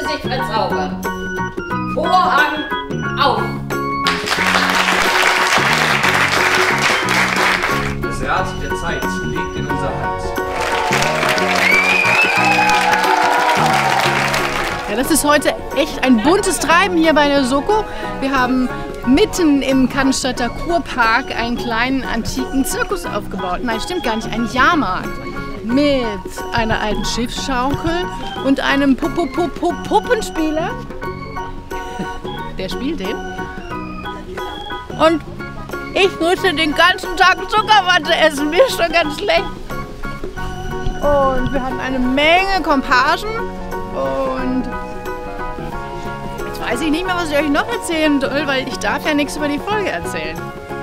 Gesicht verzaubern. Vorhang auf! Das Rad der Zeit liegt in unserer Hand. Ja, das ist heute echt ein buntes Treiben hier bei der Soko. Wir haben mitten im Cannstatter Kurpark einen kleinen antiken Zirkus aufgebaut. Nein, stimmt gar nicht, einen Jahrmarkt. Mit einer alten Schiffsschaukel und einem Puppenspieler. Der spielt den. Und ich musste den ganzen Tag Zuckerwatte essen. Mir ist schon ganz schlecht. Und wir hatten eine Menge Komparsen. Und jetzt weiß ich nicht mehr, was ich euch noch erzählen soll, weil ich darf ja nichts über die Folge erzählen.